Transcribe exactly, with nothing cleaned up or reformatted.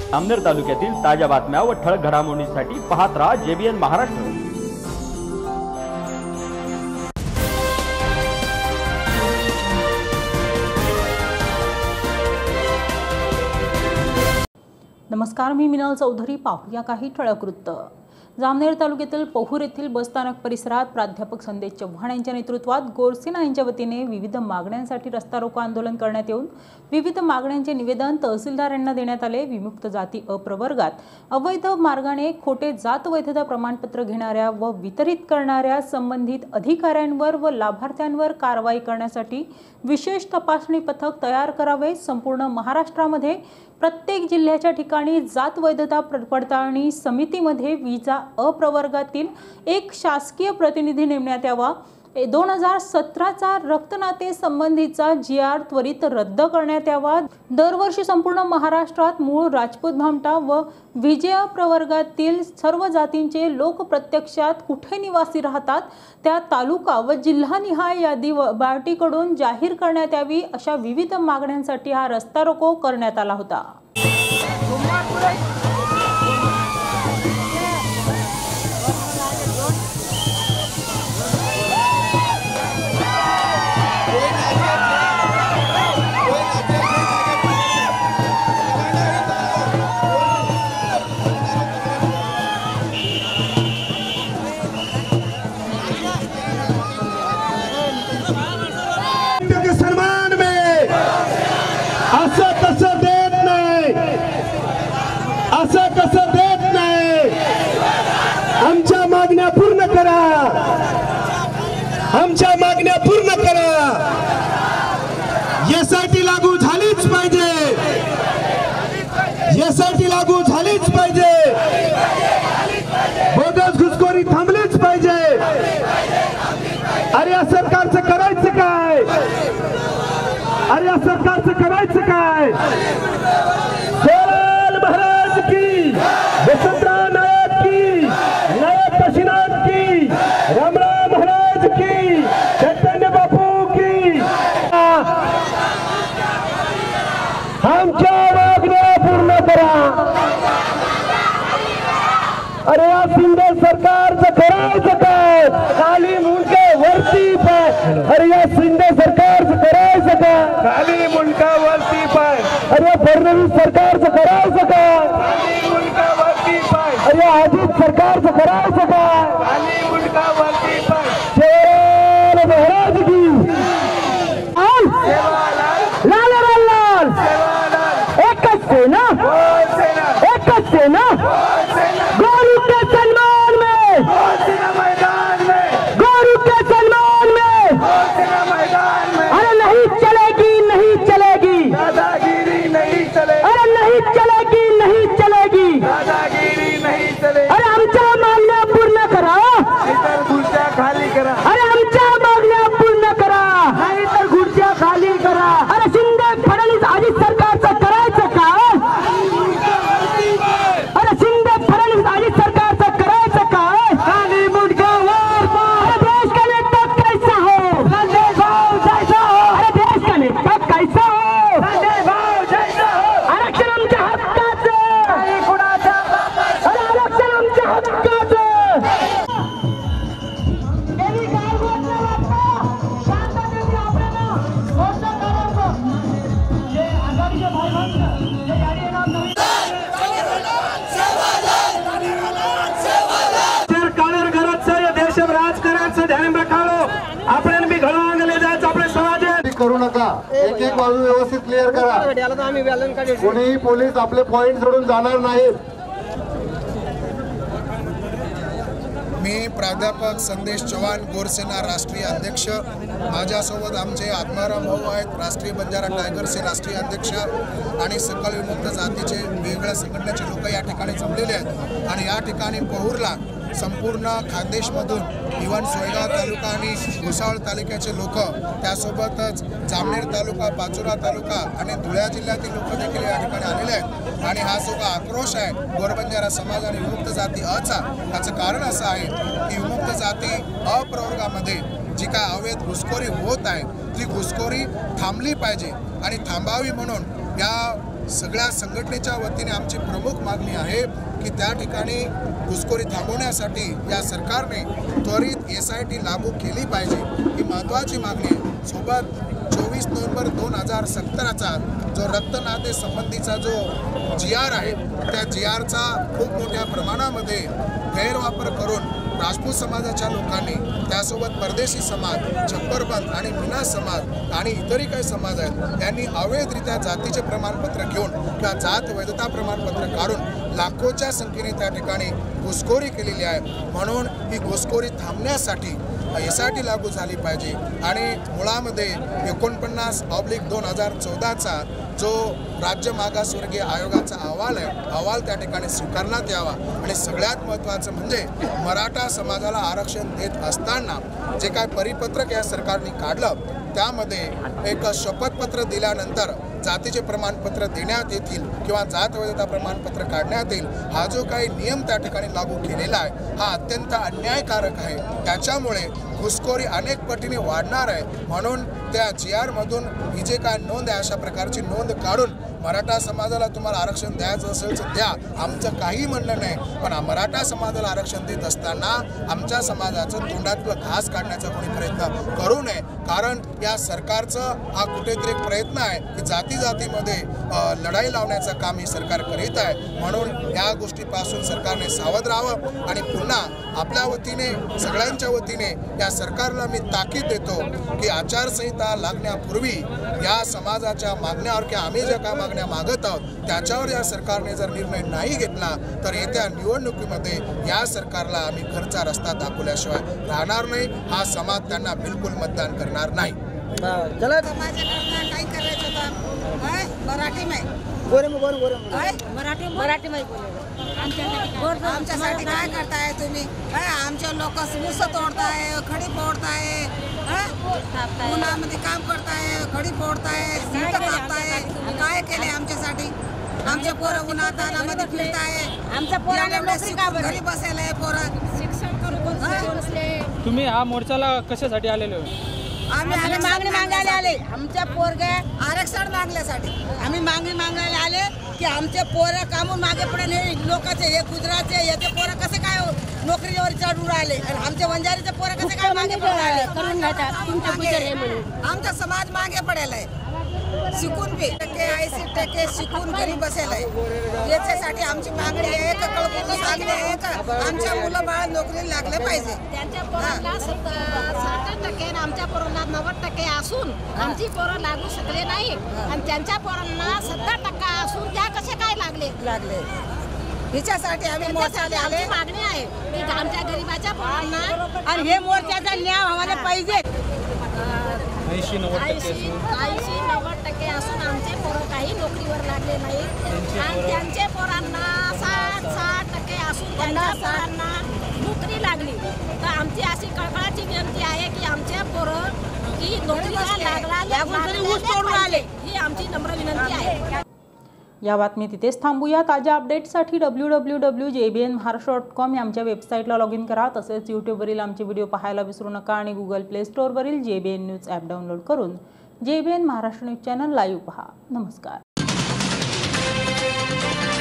जामनेर तालुक्यातील ताज्या बातम्या व ठळक घडामोडींसाठी पाहत राहा जेबीएन महाराष्ट्र। नमस्कार, मी मिनल चौधरी। पाहूया काही ठळक वृत्त। जामनेर तालुक्यातील पहुर येथील बसस्थानक परिसरात प्राध्यापक संदेश चव्हाण यांच्या नेतृत्वात गोरसेना यांच्या वतीने विविध मागण्यांसाठी रस्ता रोको आंदोलन करण्यात येऊन विविध मागण्यांचे निवेदन तहसीलदार यांना देण्यात आले। विमुक्त जाती अप्रवर्गात अवैध मार्गाने खोटे जात वैधता प्रमाणपत्र घेणाऱ्या व वितरित करणाऱ्या संबंधित अधिकाऱ्यांवर व लाभार्थ्यांवर कारवाई करण्यासाठी विशेष तपासणी पथक तयार करावे। संपूर्ण महाराष्ट्रामध्ये प्रत्येक जिल्ह्याच्या ठिकाणी जात वैधता पडताळणी समितीमध्ये विजा अप्रवर्गातील एक शासकीय प्रतिनिधी नेमण्यात यावा। दोन हजार सतराचा रक्तनाते संबंधीचा जी आर त्वरित रद्द करण्यात यावा। दरवर्षी संपूर्ण महाराष्ट्रात मूळ राजपूत भामटा व विजय प्रवर्गातील सर्व जातींचे लोक प्रत्यक्षात कुठे निवासी राहतात त्या तालुका व जिल्हानिहाय यादी बार्टीकडून जाहीर करण्यात यावी। अशा विविध मागण्यांसाठी हा रस्ता रोको करण्यात आला होता। सन्मान में असं कसं देत नाही, असं कसं देत नाही। आमच्या मागण्या पूर्ण करा, आमच्या मागण्या पूर्ण करा। एसआयटी लागू झालीच पाहिजे, एसआयटी लागू झालीच पाहिजे। बोगस घुसखोरी थांबलीच पाहिजे। अरे या सरकारचं करायचं काय? अरे या सरकारचं करायचं काय? सोलाल महाराज की, वसंतराव नायक की, नायक काशीनाथ की, रामराव महाराज की, चैतन्य बापू की। आमच्या मागण्या पूर्ण करा। अरे या शिंदे सरकारचं करायचं काय? खाली मुंडके वरती पाय। अरे या शिंदे सरकारचं करायचं काय? खाली मुंडका वरती पाय। अरे फडणवीस सरकारचं करायचं काय? खाली मुंडका वरती पाय। अरे अजित सरकारचं करायचं काय? खाली मुंडका वरती पाय। सेवालाल महाराज की, लाल लाल लाल, एकच सेना, एकच सेना। गोरू के सन्मान में, मैदान में, गोरू के सन्मान में, मैदान में। अरे नहीं चलेगी, नहीं चलेगी दादागिरी, नहीं चलेगी। अरे नहीं चलेगी, नहीं चलेगी दादागिरी, नहीं चलेगी। अरे आमच्या मागण्या पूर्ण करा, नाहीतर खुर्च्या खाली करा। अरे आमच्या मागण्या पूर्ण करा, नाहीतर खुर्च्या खाली करा। अरे शिंदे फडणवीस अजित सरकारचं करायचं का? अरे शिंदे फडणवीस अजित सरकारचं करायचं का? खाली मुंडका वर पाय। अरे देश का नेता कैसा हो? संजय भाऊ जैसा हो। अरे देश का नेता कैसा हो? संजय भाऊ जैसा हो। आरक्षण आमच्या हक्काचं, काही कुणाच्या बापाचं। अरे आरक्षण आमच्या हक्काचं। गेली काय बोलणं वाटतं? शांततेने आपल्याला घोषणा करायचं। जे आघाडीचे भाई बंद, जे गाडी येणार नवीन ध्यान रखालो। आपण भी घडा आंगले जायचं आपले समाज करू नका। एक एक बाजू व्यवस्थित क्लिअर करा। कोणीही पोलीस आपले पॉइंट सोडून जाणार नाहीत। मी प्राध्यापक संदेश चव्हाण, गोरसेना राष्ट्रीय अध्यक्ष। माझ्यासोबत आमचे आत्माराम भाऊ आहेत, राष्ट्रीय बंजारा टायगरचे राष्ट्रीय अध्यक्ष, आणि सकल विमुक्त जातीचे वेगवेगळ्या संघटनेचे लोक या ठिकाणी जमलेले आहेत। आणि या ठिकाणी पहुरला संपूर्ण खानदेशमधून इव्हन सोयगाव तालुका आणि भुसावळ तालुक्याचे लोक, त्यासोबतच जामनेर तालुका, पाचोरा तालुका आणि धुळे जिल्ह्यातील लोक देखील या ठिकाणी आलेले आहेत। आणि हा जो आक्रोश आहे गोरबंजारा समाज आणि विमुक्त जाती अचा, त्याचं कारण असं आहे की विमुक्त जाती अप्रवर्गामध्ये जी काय अवैध घुसखोरी होत आहे ती घुसखोरी थांबली पाहिजे। आणि थांबावी म्हणून या सगळ्या संघटनेच्या वतीने आमची प्रमुख मागणी आहे की त्या ठिकाणी घुसखोरी थांबवण्यासाठी या सरकारने त्वरित एस आय टी लागू केली पाहिजे, ही महत्त्वाची मागणी आहे। सोबत चोवीस नोव्हेंबर दोन हजार सतराचा जो रक्तनाते संबंधीचा जो जी आर आहे त्या जी आरचा खूप मोठ्या प्रमाणामध्ये गैरवापर करून राजपूत समाजाच्या लोकांनी, त्यासोबत परदेशी समाज, छप्परबंद आणि मीना समाज आणि इतरही काही समाज आहेत यांनी अवैधरित्या जातीचे प्रमाणपत्र घेऊन किंवा जात वैधता प्रमाणपत्र काढून लाखोच्या संख्येने त्या ठिकाणी घुसखोरी केलेली आहे। म्हणून ही घुसखोरी थांबण्यासाठी एस आय टी लागू झाली पाहिजे आणि मुळामध्ये एकोणपन्नास ऑब्लिक दोन हजार चौदाचा जो राज्य मागासवर्गीय आयोगाचा अहवाल आहे अहवाल त्या ठिकाणी स्वीकारण्यात यावा आणि सगळ्यात महत्त्वाचं म्हणजे मराठा समाजाला आरक्षण देत असताना जे काय परिपत्रक या सरकारने काढलं त्यामध्ये एक शपथपत्र दिल्यानंतर जातीचे प्रमाणपत्र देण्यात येतील किंवा जात वैधता प्रमाणपत्र काढण्यात येईल, हा जो काही नियम त्या ठिकाणी लागू केलेला आहे हा अत्यंत अन्यायकारक आहे। त्याच्यामुळे घुसखोरी अनेक पटीने वाढणार आहे। म्हणून त्या जी आरमधून ही जे काय नोंद आहे अशा प्रकारची नोंद काढून मराठा समाजाला तुम्हाला आरक्षण द्यायचं असेल तर द्या, आमचं काही म्हणणं नाही, पण मराठा समाजाला आरक्षण देत असताना आमच्या समाजाचं तोंडातलं घास काढण्याचा कोणी प्रयत्न करू नये, कारण या सरकारचं हा कुठेतरी एक प्रयत्न आहे की जाती जातीमध्ये लढाई लावण्याचं काम हे सरकार करीत आहे। म्हणून या गोष्टीपासून सरकारने सावध राहावं आणि पुन्हा आपल्या वतीने सगळ्यांच्या वतीने या सरकारला मी ताकीद देतो की आचारसंहिता लागण्यापूर्वी या समाजाच्या मागण्यावर किंवा आम्ही ज्या काय मागण्या मागत आहोत त्याच्यावर या सरकारने जर निर्णय नाही घेतला तर येत्या निवडणुकीमध्ये या सरकारला आम्ही घरचा रस्ता दाखवल्याशिवाय राहणार नाही। हा समाज त्यांना बिलकुल मतदान करणार नाही। समाजाकरता काही करायचं होतं मराठी में मराठी मराठी में आमच्यासाठी काय करताय तुम्ही? आमच्या लोक ऊस तोडताय, खडी फोडताय, उन्हामध्ये काम करताय, खडी फोडताय, सीट कापताय, काय केले आमच्यासाठी? आमच्या पोरं उन्हात तानामध्ये फिरताय, आमच्या पोरांना घरी बसायला पोरं शिक्षण। तुम्ही हा मोर्चाला कशासाठी आलेले हो? आम्ही मागणी मागायला आले, आमच्या पोरगे आरक्षण मागण्यासाठी आम्ही मागणी मागायला आले की आमचे पोरं कामून मागे पुढे नाही, लोकांचे हे गुजरातचे याचे पोरं कसे काय नोकरीवर चढून राहिले आणि आमच्या वंजारीचे पोरं कसे काय मागे पडले? आमचा समाज मागे पडेल आहे, शिकून बी टक्के ऐंशी टक्के शिकून घरी बसेल आहे। याच्यासाठी आमची मागणी आहे का कळकून मागणी आहे का आमच्या मुलं बाळ नोकरी लागले पाहिजे। त्यांच्या पोरांना साठ टक्के आणि आमच्या पोरांना नव्वद टक्के असून आमची पोरं लागू शकले नाही आणि त्यांच्या पोरांना सत्तर टक्का असून त्या कसे काय लागले लागले हिच्यासाठी आम्ही मोर्चाला आले। मागणी आहे की आमच्या गरीबाच्या पोरांना आणि हे मोर्चाचा न्याय आम्हाला पाहिजे। ऐंशी नव्वद टक्के ऐंशी नव्वद टक्के असून आमचे पोरं काही नोकरीवर लागले नाही आणि त्यांचे पोरांना साठ साठ टक्के असून त्यांच्या पोरांना नोकरी लागली। तर आमची अशी कळकळाची विनंती आहे की आमच्या पोरं की नोकरीला लागला आले ही आमची नम्र विनंती आहे। या बातमी तिथेच थांबूया। ताज्या अपडेट्ससाठी W W W J B N Maharashtra dot com या आमच्या वेबसाईटला लॉग इन करा। तसेच यूट्यूबवरील आमचे व्हिडिओ पाहायला विसरू नका आणि गुगल प्ले स्टोअरवरील J B N news app download करून J B N Maharashtra news channel live पहा। नमस्कार।